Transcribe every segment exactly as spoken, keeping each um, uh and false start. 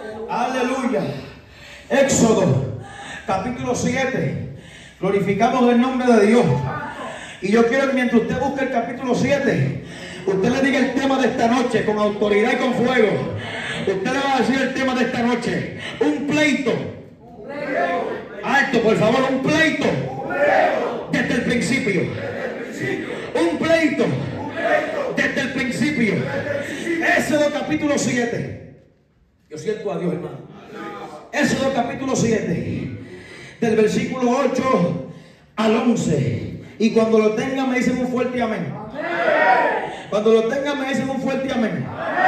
Aleluya. Éxodo, capítulo siete. Glorificamos el nombre de Dios. Y yo quiero que mientras usted busque el capítulo siete, usted le diga el tema de esta noche con autoridad y con fuego. Usted le va a decir el tema de esta noche: un pleito. Alto, por favor, un pleito. Desde el principio. Un pleito. Desde el principio. Éxodo capítulo siete. Yo siento a Dios, hermano. Éxodo capítulo siete, del versículo ocho al once. Y cuando lo tengan me dicen un fuerte amén. Cuando lo tengan me dicen un fuerte amén.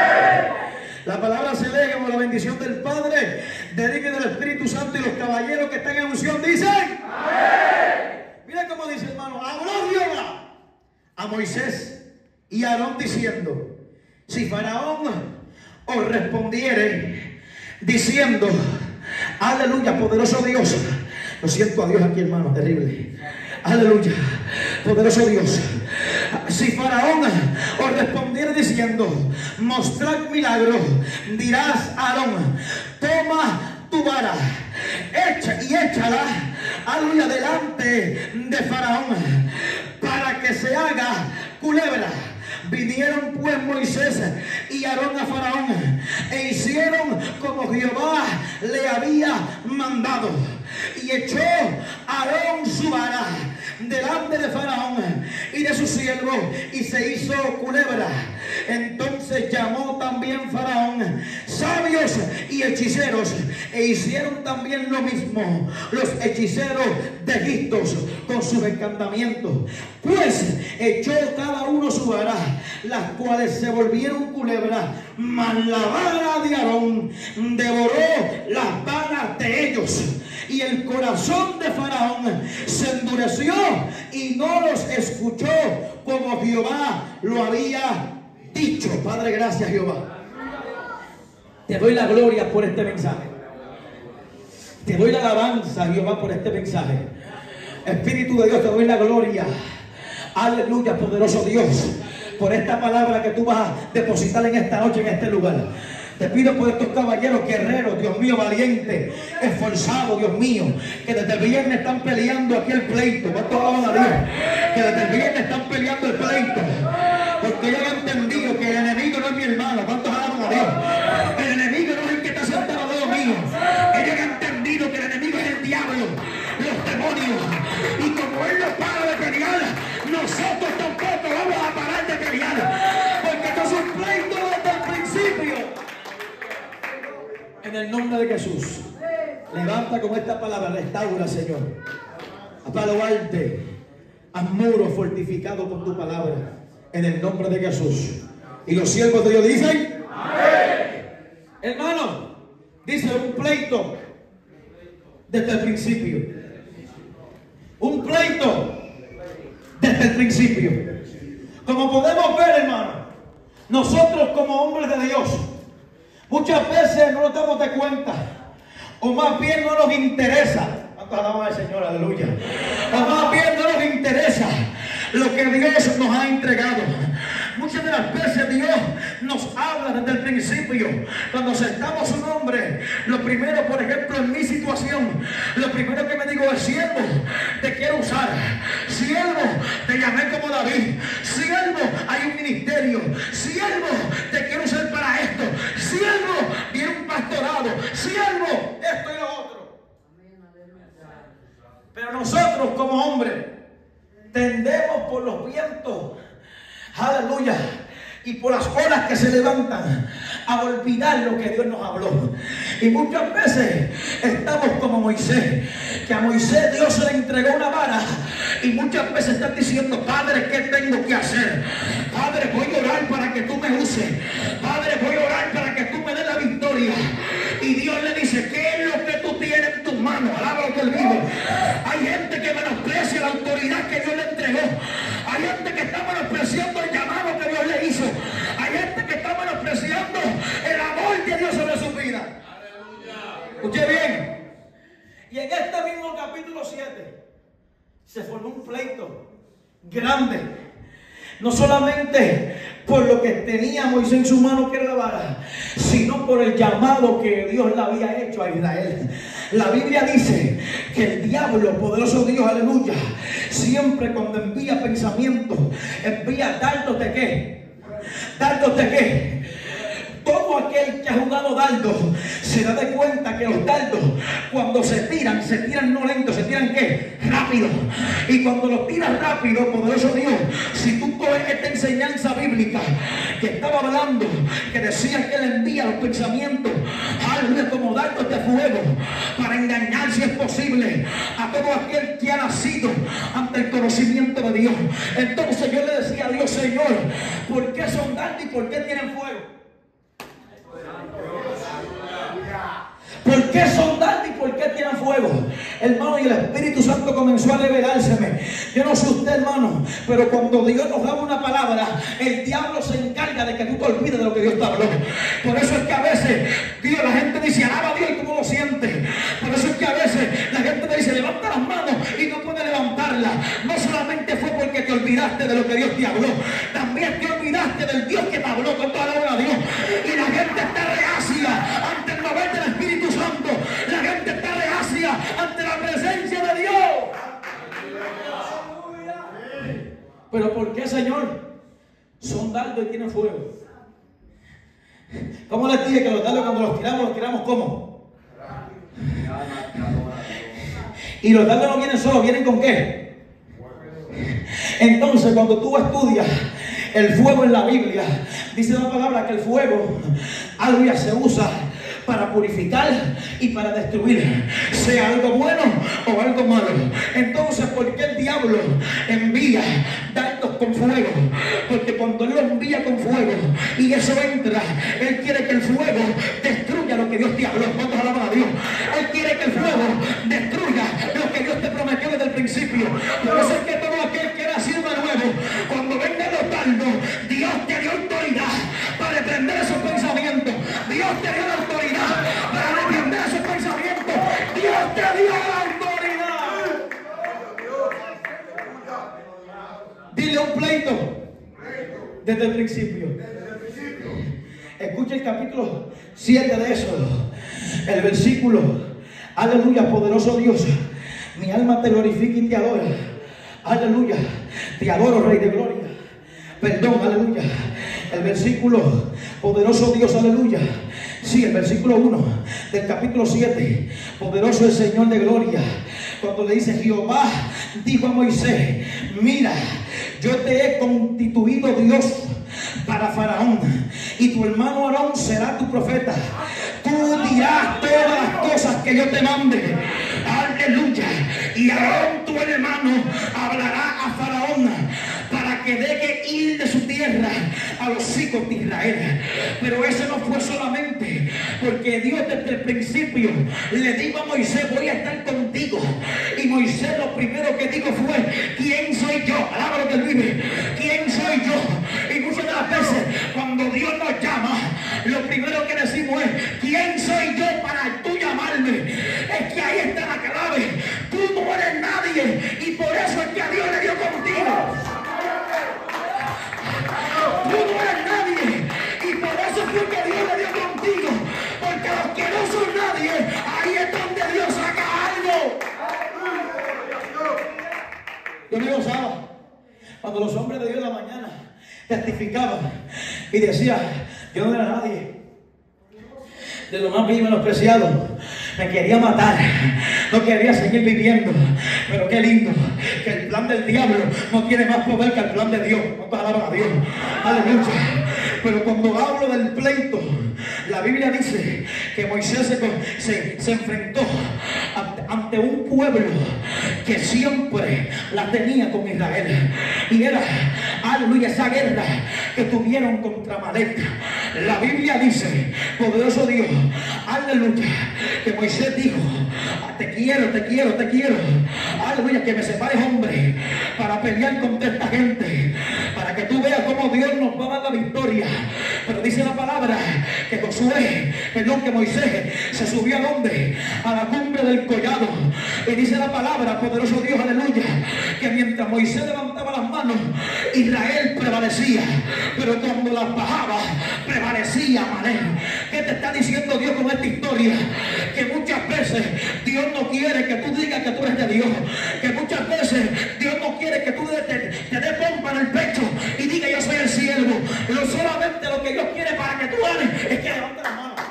La palabra se lee como la bendición del Padre, del Hijo y del Espíritu Santo, y los caballeros que están en unción dicen mira cómo dice, hermano: habló Jehová a Moisés y a Aarón diciendo: si Faraón os respondiere diciendo, aleluya, poderoso Dios. Lo siento a Dios aquí, hermano, terrible. Aleluya, poderoso Dios. Si Faraón os respondiere diciendo, mostrad milagro, dirás a Aarón: toma tu vara, echa y échala, aleluya, delante de Faraón, para que se haga culebra. Vinieron pues Moisés y Aarón a Faraón e hicieron como Jehová le había mandado. Y echó Aarón su vara delante de Faraón y de su siervo, y se hizo culebra. Entonces llamó también Faraón sabios y hechiceros, e hicieron también lo mismo los hechiceros de Egipto con sus encantamientos. Pues echó cada uno su vara, las cuales se volvieron culebra, mas la vara de Aarón devoró las varas de ellos. Y el corazón de Faraón se endureció y no los escuchó como Jehová lo había dicho. Padre, gracias, Jehová. Te doy la gloria por este mensaje. Te doy la alabanza, Jehová, por este mensaje. Espíritu de Dios, te doy la gloria. Aleluya, poderoso Dios, por esta palabra que tú vas a depositar en esta noche, en este lugar. Te pido por estos caballeros guerreros, Dios mío, valientes, esforzados, Dios mío, que desde el viernes están peleando aquí el pleito. ¿Cuántos alaban a Dios? Que desde el viernes están peleando el pleito, porque ellos han entendido que el enemigo no es mi hermano. ¿Cuántos alaban a Dios? El enemigo no es el que está sentado al lado mío. Ellos han entendido que el enemigo es el diablo, los demonios. Y como él no para de pelear, nosotros tampoco vamos a parar de pelear, porque esto es un pleito desde el principio. En el nombre de Jesús, levanta con esta palabra, restaura, Señor. Apalabarte, haz muros fortificados con tu palabra, en el nombre de Jesús. Y los siervos de Dios dicen amén. Hermano, dice un pleito desde el principio. Un pleito desde el principio. Como podemos ver, hermano, nosotros como hombres de Dios muchas veces no nos damos de cuenta, o más bien no nos interesa. ¿Cuántos alabamos al Señor? Aleluya. O más bien no nos interesa lo que Dios nos ha entregado. Muchas de las veces Dios nos habla desde el principio. Cuando sentamos su nombre, lo primero, por ejemplo, en mi situación, lo primero que me digo es: siervo, te quiero usar. Siervo, te llamé como David. Siervo, hay un ministerio. Siervo, te quiero usar para esto. Siervo, viene un pastorado. Siervo, esto y lo otro. Pero nosotros como hombres tendemos por los vientos, aleluya, y por las olas que se levantan, a olvidar lo que Dios nos habló. Y muchas veces estamos como Moisés, que a Moisés Dios se le entregó una vara, y muchas veces están diciendo: Padre, ¿qué tengo que hacer? Padre, voy a orar para que tú me uses. Padre, voy a orar para que tú me des la victoria. Y Dios le dice: ¿qué es lo que tú tienes en tus manos? Alaba lo que él vive. Hay gente que menosprecia la autoridad que Dios le entregó. Hay gente que está menospreciando el llamado que Dios le hizo. Hay gente que está menospreciando el amor que Dios sobre su vida. Escuche bien. Y en este mismo capítulo siete se formó un pleito grande. No solamente por lo que tenía Moisés en su mano que era la vara, sino por el llamado que Dios le había hecho a Israel. La Biblia dice que el diablo, poderoso Dios, aleluya, siempre cuando envía pensamientos, envía dardos de qué, dardos de qué. Todo aquel que ha jugado dardos se da de cuenta que los dardos, cuando se tiran, se tiran no lento, se tiran ¿qué? Rápido. Y cuando los tiras rápido, poderoso Dios, si tú coges esta enseñanza bíblica que estaba hablando, que decía que él envía los pensamientos, aleluya, como dardos de fuego, para engañar, si es posible, a todo aquel que ha nacido ante el conocimiento de Dios. Entonces yo le decía a Dios, Señor, ¿por qué son dardos y por qué tienen fuego? ¿Por qué son dardos y por qué tienen fuego? Hermano, y el Espíritu Santo comenzó a revelárseme. Yo no sé usted, hermano, pero cuando Dios nos da una palabra, el diablo se encarga de que tú te olvides de lo que Dios te habló. Por eso es que a veces Dios, la gente dice, alaba a Dios, y tú no lo sientes. Por eso es que a veces la gente te dice, levanta las manos, y no puede levantarlas. No solamente fue porque te olvidaste de lo que Dios te habló, también te olvidaste del Dios que te habló, con toda la hora a Dios. Y la gente está reacia ante el mover del Espíritu Santo. La gente está reacia ante la presencia de Dios. Pero ¿por qué, Señor? Son dardos y tienen fuego. ¿Cómo les dije que los dardos cuando los tiramos, los tiramos cómo? Y los dardos no vienen solos, ¿vienen con qué? Entonces, cuando tú estudias el fuego en la Biblia, dice la palabra que el fuego, aleluya, se usa para purificar y para destruir, sea algo bueno o algo malo. Entonces, ¿por qué el diablo envía dardos con fuego? Porque cuando él lo envía con fuego y eso entra, él quiere que el fuego destruya lo que Dios te habló. ¿Cuántos alaban a Dios? Él quiere que el fuego destruya lo que Dios te prometió desde el principio. Por eso es que todo aquel que era nacido de nuevo, cuando venga los dardos, Dios te dio autoridad para reprender esos pensamientos. Dios te dio la autoridad para reprender esos pensamientos. Dios te dio la autoridad. Dile un pleito desde el principio. Escucha el capítulo siete de Éxodo, el versículo, aleluya, poderoso Dios, mi alma te glorifica y te adora. Aleluya, te adoro, Rey de Gloria. Perdón, aleluya. El versículo, poderoso Dios, aleluya. Sí, el versículo uno del capítulo siete. Poderoso el Señor de gloria. Cuando le dice, Jehová dijo a Moisés, mira, yo te he constituido Dios para Faraón, y tu hermano Aarón será tu profeta. Tú dirás todas las cosas que yo te mande. Aleluya. Y Aarón, tu hermano, hablará a Faraón para que deje ir de su tierra a los hijos de Israel. Pero eso no fue solamente, porque Dios desde el principio le dijo a Moisés, voy a estar contigo. Y Moisés lo primero que dijo fue, ¿quién soy yo? Alaba lo que vive. ¿Quién soy yo? Y muchas de las veces cuando Dios nos llama, lo primero que decimos es, ¿quién soy yo para tú llamarme? Es que ahí está la clave. Tú no eres nadie, y por eso es que a Dios le dio contigo. Tú no eres nadie, y por eso fue que Dios le dio contigo. Porque los que no son nadie, ahí es donde Dios saca algo. Yo me gozaba cuando los hombres de Dios en la mañana testificaban y decían, yo no era nadie, de lo más vil y menospreciado, me quería matar, no quería seguir viviendo. Pero qué lindo que el plan del diablo no tiene más poder que el plan de Dios. ¿Cuántos alaban a Dios? Aleluya. Pero cuando hablo del pleito, la Biblia dice que Moisés se, se, se enfrentó ante, ante un pueblo que siempre la tenía con Israel, y era, aleluya, esa guerra que tuvieron contra Amalek. La Biblia dice, poderoso Dios, aleluya, que que Moisés dijo: te quiero, te quiero, te quiero, aleluya, que me separes, hombre, para pelear contra esta gente, para que tú veas cómo Dios nos va a dar la victoria. Pero dice la palabra que Josué, perdón, que Moisés se subió a donde, a la cumbre del collado, y dice la palabra, poderoso Dios, aleluya, que mientras Moisés levantaba las manos, Israel prevalecía, pero cuando las bajaba, prevalecía Amalek. ¿Qué te está diciendo Dios con esta historia? Que muchas veces Dios no quiere que tú digas que tú eres de Dios, que muchas veces Dios no quiere que tú te, te, te dé pompa en el pecho y diga: yo soy el siervo. Pero solamente lo que Dios quiere para que tú ganes es que levantes la mano.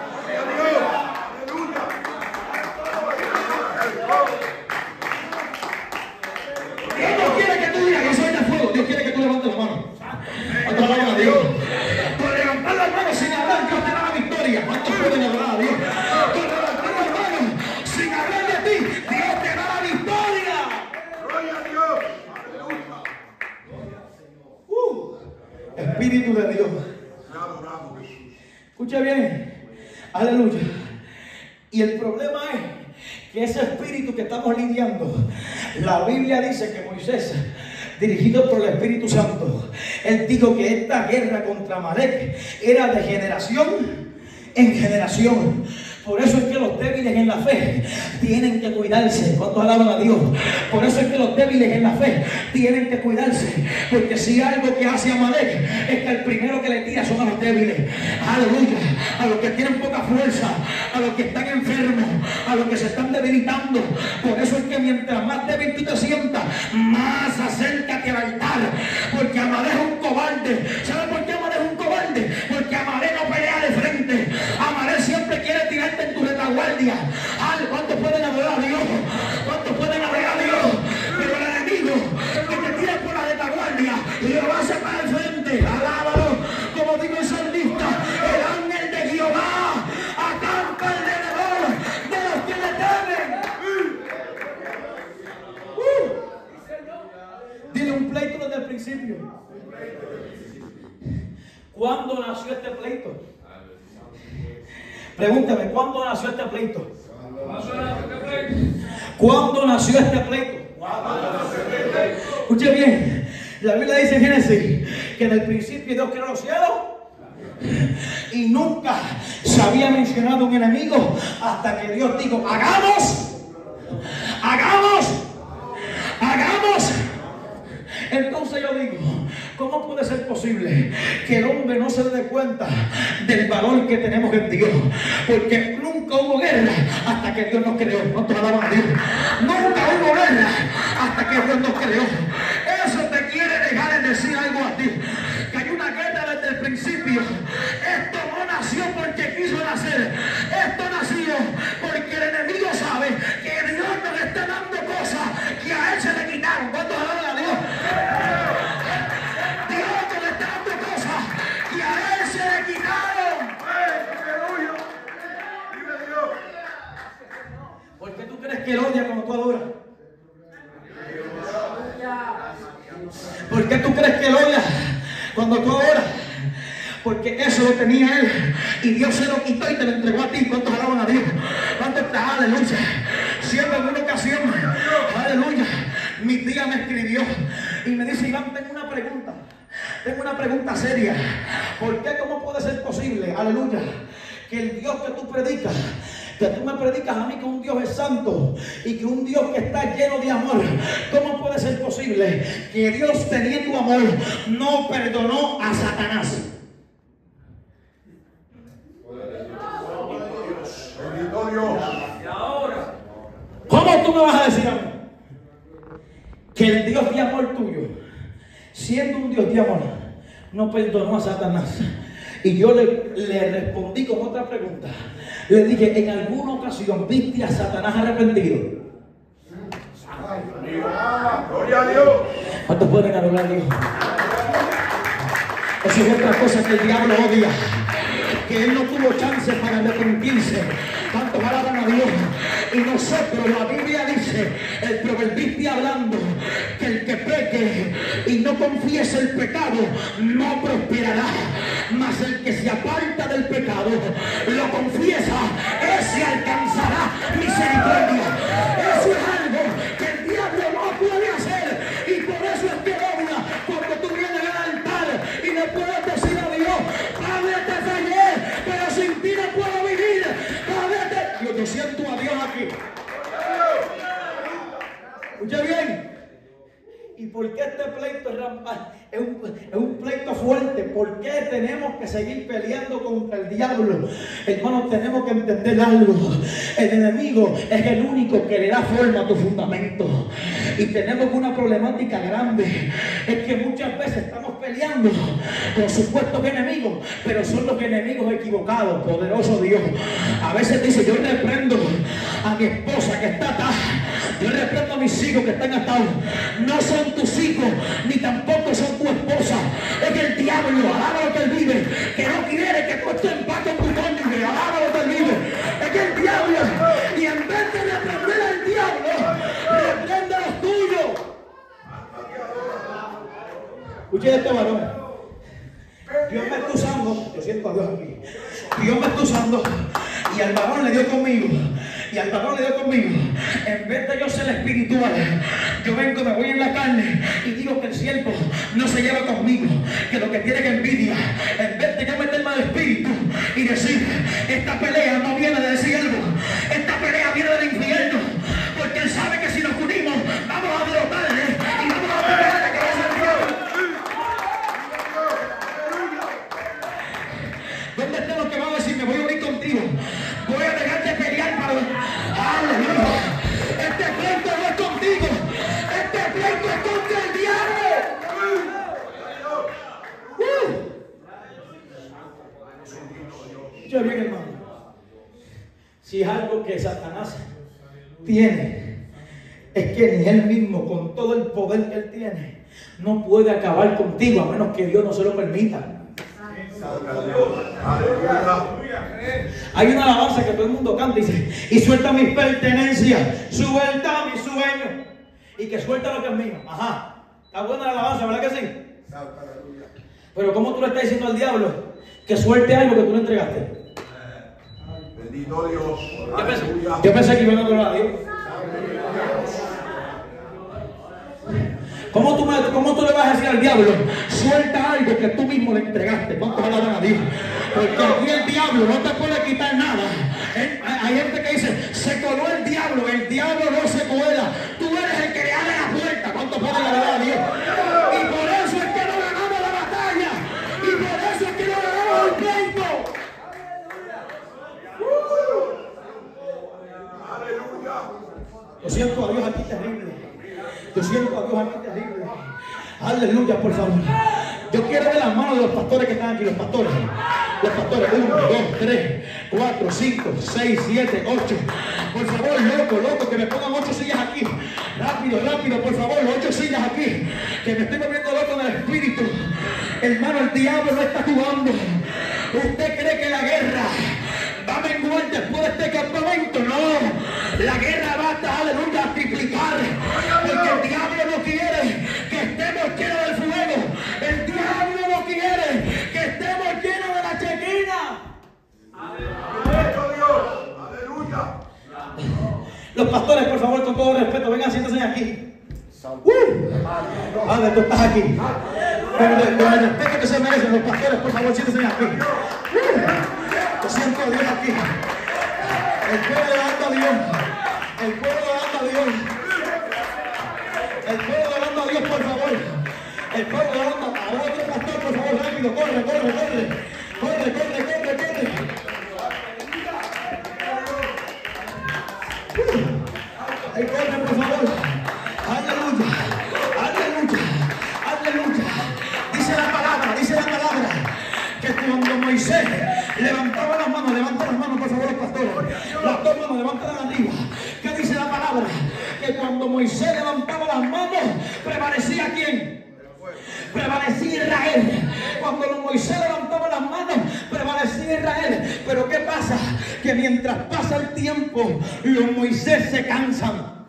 Dios no quiere que tú digas: yo soy de fuego. Dios quiere que tú levantes la mano. ¿Cuántos alaban a Dios? Por levantar las manos sin hablar, Dios te da la victoria. ¿Cuántos pueden hablar a Dios? Por levantar las manos sin hablar de ti, Dios te da la victoria. Gloria a Dios. Uh, Espíritu de Dios. Escucha bien. Aleluya. Y el problema es que ese espíritu que estamos lidiando, la Biblia dice que Moisés, dirigido por el Espíritu Santo, él dijo que esta guerra contra Amalek era de generación en generación. Por eso es que los débiles en la fe tienen que cuidarse. ¿Cuántos alaban a Dios? Por eso es que los débiles en la fe tienen que cuidarse. Porque si algo que hace Amalek es que el primero que le tira son a los débiles. Aleluya. A los que tienen poca fuerza, a los que están enfermos, a los que se están debilitando. Por eso es que mientras más débil tú te sientas, más acércate al altar. Porque Amalek es un cobarde. ¿Sabes por qué Amalek es un cobarde? Porque Amalek no pelea de frente. Amalek siempre quiere tirarte en tu retaguardia. ¿Cuántos pueden adorar a Dios? ¿Cuántos pueden adorar a Dios? Pero el enemigo que te tira por la retaguardia y lo hace para el frente. Alábalo. Como digo el salmista: el ángel de Jehová acampa alrededor de los que le temen. Uh. Dile un pleito desde el principio. ¿Cuándo nació este pleito? Pregúntame, ¿cuándo nació este pleito? ¿Cuándo nació este pleito? Escuche bien, la Biblia dice en Génesis que en el principio Dios creó los cielos y nunca se había mencionado un enemigo hasta que Dios dijo: hagamos, hagamos, hagamos. Entonces yo digo, ¿cómo puede ser posible que el hombre no se dé cuenta del valor que tenemos en Dios? Porque nunca hubo guerra hasta que Dios nos creó. ¿Cuántos alaban a Dios? Nunca hubo guerra hasta que Dios nos creó. Eso te quiere dejar de decir algo a ti, que hay una guerra desde el principio. Esto no nació porque quiso nacer. Esto nació porque el enemigo sabe que Dios nos está dando cosas que a él se le quitaron. ¿Cuántos alaban a Dios? Dios nos está dando cosas que a él se le quitaron. ¿Por qué tú crees que él odia cuando tú adoras? ¿Por qué tú crees que él odia cuando tú adoras? Porque eso lo tenía él y Dios se lo quitó y te lo entregó a ti. ¿Cuántos alaban a Dios? ¿Cuántos está? Aleluya. Siempre en una ocasión, aleluya, mi tía me escribió y me dice: Iván, tengo una pregunta. Tengo una pregunta seria. ¿Por qué? ¿Cómo puede ser posible? Aleluya. Que el Dios que tú predicas, que tú me predicas a mí que un Dios es santo y que un Dios que está lleno de amor, ¿cómo puede ser posible que Dios, teniendo amor, no perdonó a Satanás? ¿Cómo tú me vas a decir a mí que el Dios de amor tuyo, siendo un Dios de amor, no perdonó a Satanás? Y yo le, le respondí con otra pregunta. Le dije: ¿en alguna ocasión viste a Satanás arrepentido? Gloria a Dios. ¿Cuántos pueden adorar a Dios? Eso es otra cosa que el diablo odia, que él no tuvo chance para arrepentirse. ¿Cuántos alaban a Dios? Y nosotros, la Biblia dice, el proverbista hablando, que el que peque y no confiese el pecado no prosperará, mas el que se aparta del pecado, lo confiesa, ese alcanzará siento a Dios aquí. Escucha bien. ¿Y por qué este pleito es, rampa, es, un, es un pleito fuerte? ¿Por qué tenemos que seguir peleando contra el diablo? Hermanos, tenemos que entender algo. El enemigo es el único que le da forma a tu fundamento. Y tenemos una problemática grande. Es que muchas veces estamos peleando con supuestos enemigos, pero son los enemigos equivocados. Poderoso Dios. A veces dice, yo reprendo a mi esposa que está atada. Yo reprendo a mis hijos que están atados. No son tus hijos, ni tampoco son tu esposa. Es que el diablo, alaba lo que él vive, que no quiere que tú estés en paz con tu cónyuge. Alaba lo que él vive. Es que el diablo, y en vez de reprender al diablo, reprende a los tuyos. Escuche este varón. Dios me está usando. Yo siento a Dios aquí. Dios me está usando. Y al varón le dio conmigo. Y al varón le dio conmigo. En vez de yo ser espiritual, yo vengo, me voy en la carne y digo que el siervo no se lleva conmigo, que lo que tiene que envidia. En vez de yo meterme al espíritu y decir, esta pelea no viene del siervo, esta pelea viene del infierno, porque él sabe que si nos unimos vamos a derrotarle y vamos a pelear que es el diablo. ¿Dónde están los que van a decir, me voy a unir contigo? Voy a dejar de pelear para... ¡Aleluya! Este pleito no es contigo. Este pleito es contra el diablo. ¡Uh! Yo bien, hermano. Si es algo que Satanás tiene, es que ni él mismo, con todo el poder que él tiene, no puede acabar contigo a menos que Dios no se lo permita. Hay una alabanza que todo el mundo canta y dice, y suelta mis pertenencias, suelta mi sueño, y que suelta lo que es mío. Ajá, está buena la alabanza, ¿verdad que sí? Pero ¿cómo tú le estás diciendo al diablo que suelte algo que tú le entregaste? Bendito Dios. Yo pensé, yo pensé que iban a adorar a Dios. ¿Cómo tú, me, ¿Cómo tú le vas a decir al diablo, suelta algo que tú mismo le entregaste? ¿Cuántos alaban a Dios? Porque aquí el diablo no te puede quitar nada. Hay gente que dice, se coló el diablo. El diablo no se cuela. Tú eres el que le abre la puerta. ¿Cuántos pueden alabar a Dios? Y por eso es que no ganamos la batalla. Y por eso es que no ganamos el pleito. Yo siento a Dios aquí terrible. Yo siento a Dios aquí terrible. Aleluya, por favor. Yo quiero ver las manos de los pastores que están aquí. Los pastores. Los pastores. Uno, dos, tres, cuatro, cinco, seis, siete, ocho. Por favor, loco, loco, que me pongan ocho sillas aquí. Rápido, rápido, por favor, ocho sillas aquí. Que me estoy volviendo loco en el espíritu. Hermano, el diablo no está jugando. ¿Usted cree que la guerra va a menguar después de este campamento? No. La guerra va a estar, aleluya, a triplicar. Porque el diablo no quiere que estemos llenos del fuego. El diablo no quiere que estemos llenos de la chequina. Aleluya. Los pastores, por favor, con todo respeto, vengan, siéntense aquí. Uh, Padre, tú estás aquí. Con el, con el respeto que se merecen los pastores, por favor, siéntense aquí. Uh, yo siento a Dios aquí. El pueblo adorando a Dios. El pueblo adorando a Dios. El pueblo adorando a Dios, por favor. El pueblo adorando a otro pastor, por favor, rápido. Corre, corre, corre. Corre, corre, corre, corre. Ahí corre, por favor. Aleluya. Aleluya. Aleluya. Dice la palabra, dice la palabra, que cuando Moisés levantaba las manos, levanta las manos, por favor, los pastores. Las dos manos, levántalas arriba. ¿Qué dice la palabra? Que cuando Moisés levantaba las manos, prevalecía ¿quién? Prevalecía Israel. Cuando Moisés levantaba las manos, prevalecía Israel. Pero ¿qué pasa? Que mientras pasa el tiempo, los Moisés se cansan.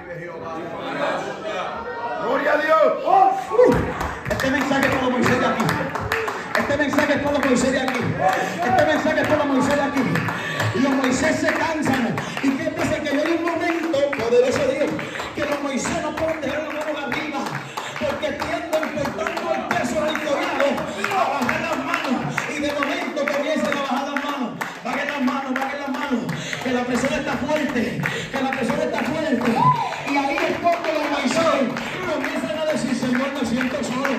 Gloria a Dios. Uh, este mensaje es para Moisés de aquí. Este mensaje es para Moisés de aquí. Este mensaje es para Moisés de aquí. Los Moisés se cansan. ¿Y qué pasa? Que hay un momento, poderoso Dios, que los Moisés no pueden dejar la mano arriba, porque tienden por tanto el peso del collado a bajar las manos. Y de momento comienzan a bajar las manos. Bajen las manos, bajen las manos. que la persona está fuerte, que la persona está fuerte. Y ahí es cuando los Moisés comienzan a decir, Señor, me siento solo.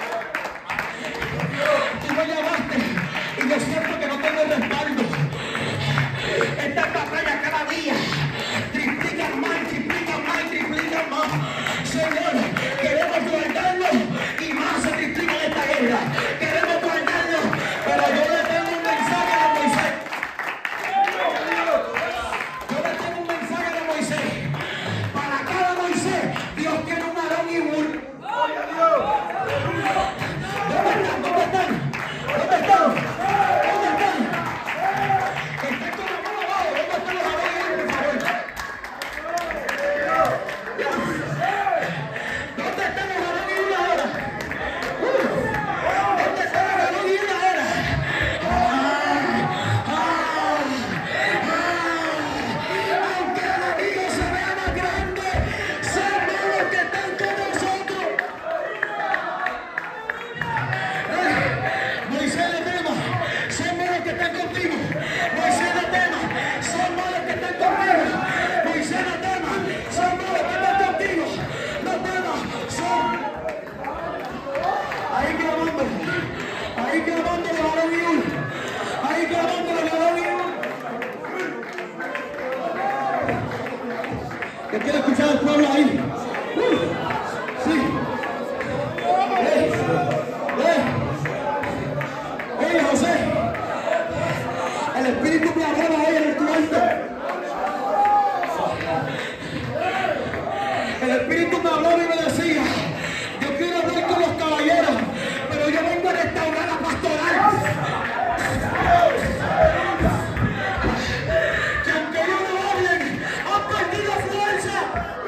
Tú me llamaste y yo siento que no tengo el respaldo. Esta batalla cada día triplican más, triplican más, triplican más. Señor, queremos guardarlo y más se triplica en esta guerra. Queremos guardarlo, pero yo le tengo un mensaje a Moisés. Yo le tengo un mensaje a Moisés. Para cada Moisés, Dios tiene un Aarón y un Hur. ¿Dónde están? ¿Dónde están? ¿Dónde están? ¿Dónde están? Están con la mano abajo. ¿Dónde están los Aarón y Hur, por favor? ¿Dónde están los Aarón y Hur ahora? ¿Dónde están los Aarón y Hur ahora? Ah, ah, ah. Aunque el enemigo se vea más grande, somos los que están con nosotros. Moisés no temas, somos los que están contigo. Moisés no temas, somos los que están contigo. Moisés no temas, somos los que están contigo. No temas, somos. Ahí clamando, ahí clamando los Aarón y Hur. Ahí clamando los Aarón y Hur. Que quiero escuchar al pueblo ahí. Uh, sí. Eh, eh. Oye, José, el Espíritu me hablaba hoy en el cuarto. El Espíritu me hablaba y me decía, yo quiero hablar con los caballeros, pero yo vengo a restaurar la pastoral. Que aunque ellos no hablen, han perdido fuerza.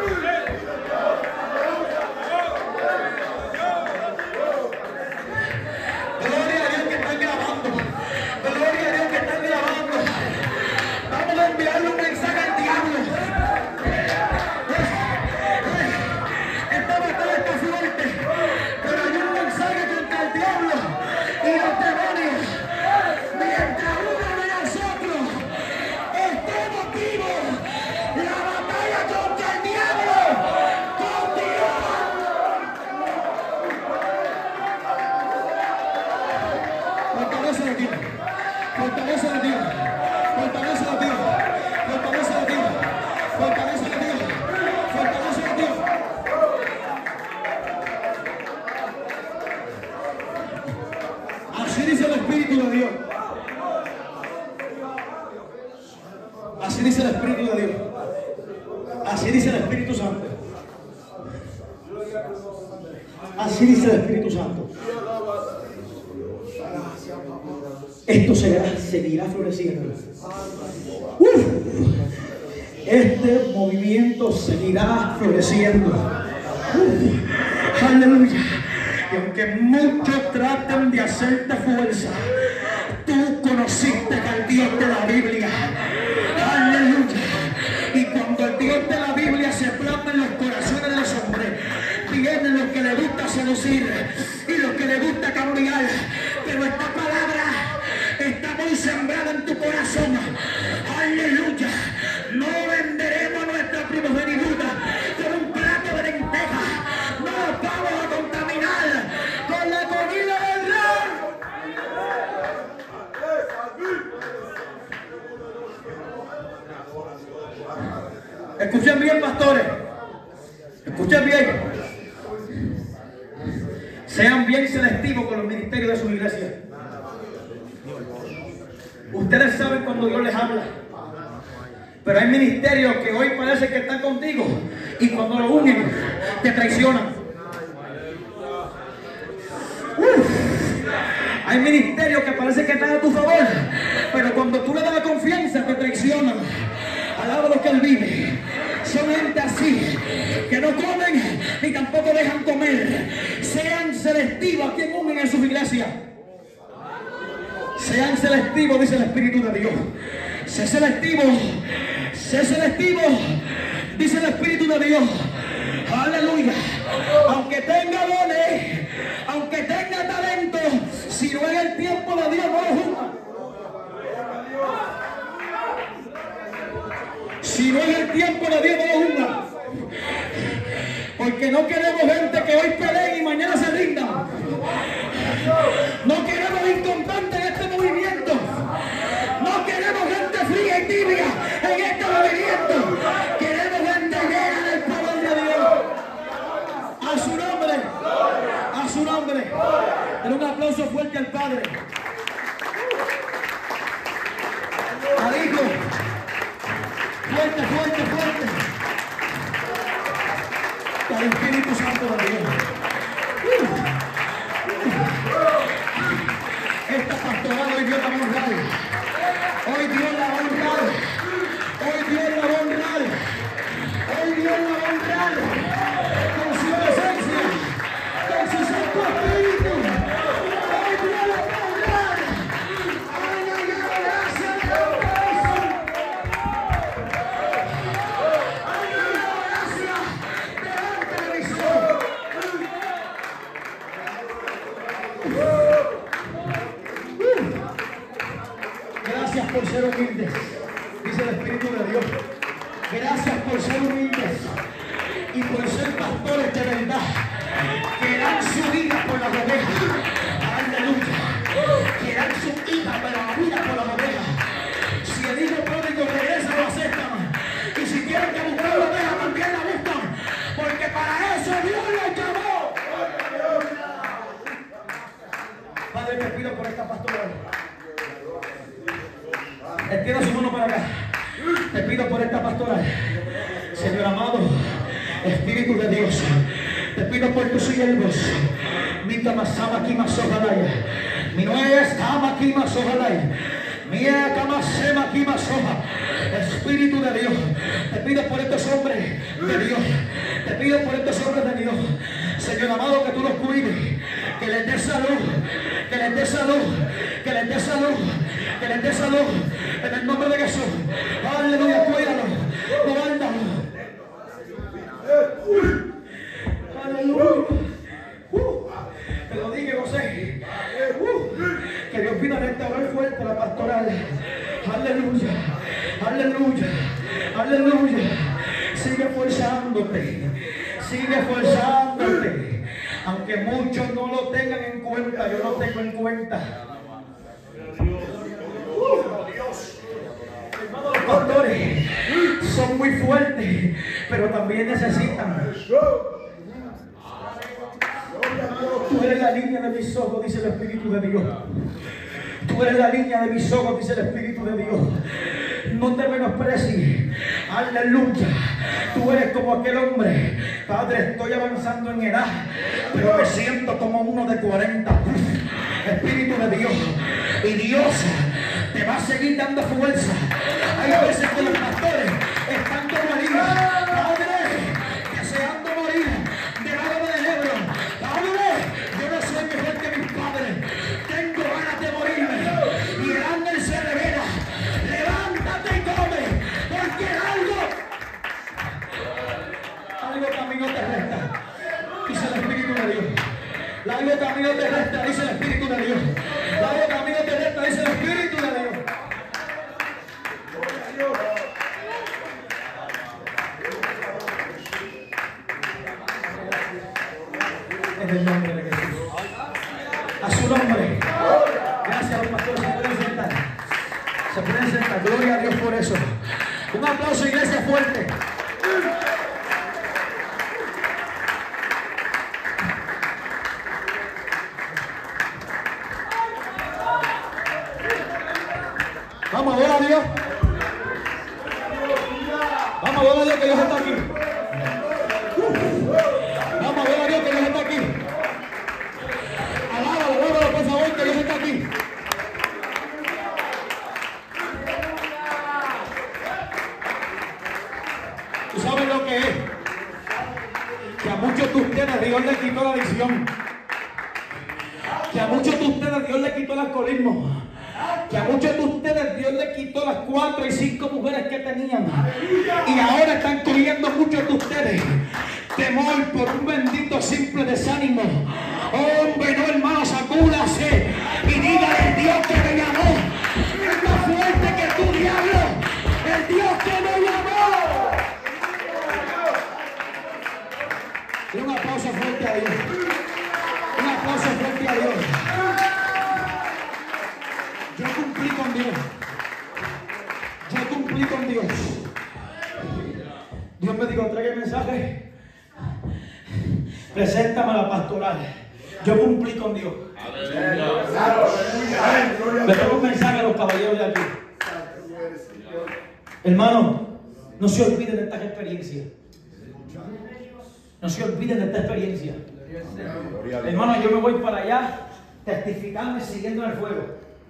Gloria a Dios que están grabando. Gloria a Dios que están grabando. Vamos a enviarle un mensaje al diablo. Esta batalla está fuerte, pero hay un mensaje contra el diablo y los demonios. Mientras uno de nosotros estemos vivos, la batalla contra el diablo continúa. Fortalece a Dios, fortalece a Dios, fortalece a Dios, fortalece a Dios, fortalece a Dios, fortalece a Dios. Así dice el Espíritu de Dios. Así dice el Espíritu de Dios. Así dice el Espíritu Santo. Así dice el Espíritu Santo. Esto seguirá, seguirá floreciendo. Uf. Este movimiento seguirá floreciendo. Uf. Aleluya. Y aunque muchos traten de hacerte fuerza, tú conociste al Dios de la Biblia. Aleluya. Y cuando el Dios de la Biblia se planta en los corazones de los hombres, vienen los que le gusta seducir y los que le gusta cambiar. Pero esta palabra está muy sembrada en tu corazón. Aleluya. No venderemos nuestra primogenitura con un plato de lentejas. No nos vamos a contaminar con la comida del rey. Escuchen bien, pastores. Escuchen bien. Sean bien selectivos con los ministerios de su iglesia. Ustedes saben cuando Dios les habla. Pero hay ministerios que hoy parece que están contigo y cuando lo unen te traicionan. Uf. Hay ministerios que parece que están a tu favor, pero cuando tú le das la confianza te traicionan. Alaba lo que Él vive. Son gente así, que no comen ni tampoco dejan comer. Sean selectivos a quien unen en sus iglesias. Sean selectivos, dice el Espíritu de Dios. Sé selectivo, sé selectivo, dice el Espíritu de Dios. Aleluya. Aunque tenga dones, aunque tenga talento, si no es el tiempo de Dios, no lo juzga. Si no es el tiempo de Dios, no lo hunda. Porque no queremos gente que hoy peleen y mañana se rindan. No queremos inconstantes en este movimiento. No queremos gente fría y tibia en este movimiento. Queremos gente llena del poder de Dios. A su nombre. A su nombre. Den un aplauso fuerte al Padre. Al Hijo. Fuerte, fuerte, fuerte. Y al Espíritu Santo de Dios. Esta pastoral hoy Dios la va a honrar. Hoy Dios la va a honrar. Hoy Dios la va a honrar. Hoy Dios la va a honrar. Con su presencia. Con su Santo Espíritu. Hoy Dios la va a honrar. Ay, ay, ay, gracias a Dios. Ay, ay, ay, gracias. Delante de mis ojos. Gracias por ser humildes, dice el Espíritu de Dios. Gracias por ser humildes y por ser pastores de verdad, que dan su vida por las ovejas. Aleluya. Que dan su vida, pero la vida por las ovejas. Si el hijo pródigo regresa, lo aceptan. Y si quieren que buscar la oveja, también la buscan. Porque para eso Dios los llamó. Padre, te pido por esta pastoral. Extienda su mano para acá. Te pido por esta pastoral. Señor amado, Espíritu de Dios, te pido por tus siervos. Mi tamasama aquí más ojalaya. Mi nueva estama aquí más ojalaya. Mía camasema aquí más hoja. Espíritu de Dios, te pido por estos hombres de Dios. Te pido por estos hombres de Dios. Señor amado, que tú los cuides. Que les dé salud. Que les dé salud. Que les dé salud. Que les dé salud. En el nombre de Jesús. Aleluya, cuídalo. Guárdalo. Aleluya. Uh, te lo dije, José. Uh, que Dios pida restaurar fuerte la pastoral. Aleluya. Aleluya. Aleluya. Sigue esforzándote. Sigue esforzándote. Aunque muchos no lo tengan en cuenta, yo lo tengo en cuenta. Hermanos, los pastores son muy fuertes, pero también necesitan. Tú eres la línea de mis ojos, dice el Espíritu de Dios. Tú eres la línea de mis ojos, dice el Espíritu de Dios. No te menosprecies. Aleluya. Tú eres como aquel hombre. Padre, estoy avanzando en edad, pero me siento como uno de cuarenta. Espíritu de Dios. Y Dios te va a seguir dando fuerza. Hay veces que los pastores están dormidos. Padre, deseando morir debajo del enebro. Padre, yo no soy mejor que mis padres. Tengo ganas de morirme. Y el ángel se revela. Levántate y come, porque algo, algo camino te resta, dice el Espíritu de Dios. Largo camino te resta, dice el Espíritu de Dios. Largo camino te resta, dice el Espíritu de Dios. En el nombre de Jesús. A su nombre. Gracias, los pastores. Se pueden sentar. Se pueden sentar. Gloria a Dios por eso. Un aplauso, iglesia, fuerte. Vamos a ver a Dios. Vamos a ver a Dios, que Dios está aquí. Vamos a ver a Dios, que Dios está aquí. Alábalo, alábalo, por favor, que Dios está aquí. ¿Tú sabes lo que es? Que a muchos de ustedes Dios les quitó la visión. Que a muchos de ustedes Dios les quitó el alcoholismo. Que a muchos de ustedes Dios les quitó las cuatro y cinco mujeres que tenían. Y ahora están cogiendo muchos de ustedes temor por un bendito simple desánimo. Hombre, no, hermano, sacúdase y dígale al Dios que me llamó. Es más fuerte que tu diablo. El Dios que me llamó. fuerte a Dios. Un aplauso fuerte a Dios. Yo cumplí con Dios. Yo cumplí con Dios. Dios me dijo, trae el mensaje. Preséntame a la pastoral. Yo cumplí con Dios. Le tengo un mensaje a los caballeros de aquí. Hermano, no se olviden de estas experiencias. No se olviden de esta experiencia. Hermano, yo me voy para allá testificando y siguiendo en el fuego.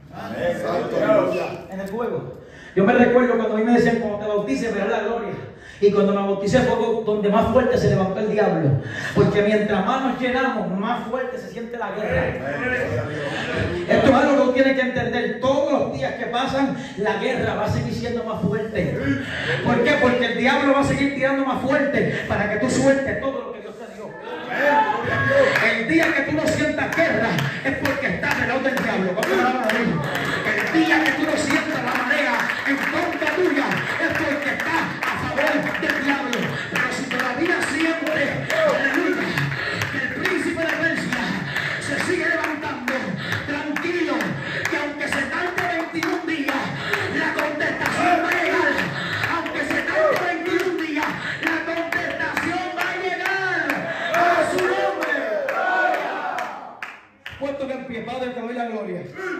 En el fuego. Yo me recuerdo cuando a mí me decían, cuando te bautices verás la gloria. Y cuando me bauticé fue donde más fuerte se levantó el diablo. Porque mientras más nos llenamos, más fuerte se siente la guerra. Esto es algo que tú tienes que entender. Todos los días que pasan, la guerra va a seguir siendo más fuerte. ¿Por qué? Porque el diablo va a seguir tirando más fuerte para que tú sueltes todo lo que Dios te dio. El día que tú no sientas guerra es porque estás del lado del diablo. El día que tú no sientas la marea en contra tuya es porque estás a favor del diablo. Pero si todavía sientes, aleluya, que el príncipe de Persia se sigue levantando, tranquilo, que aunque se tarde veintiún días, la contestación va a llegar. Aunque se tarde veintiún días, la contestación va a llegar a su nombre. Puesto que en pie, Padre, te doy la gloria.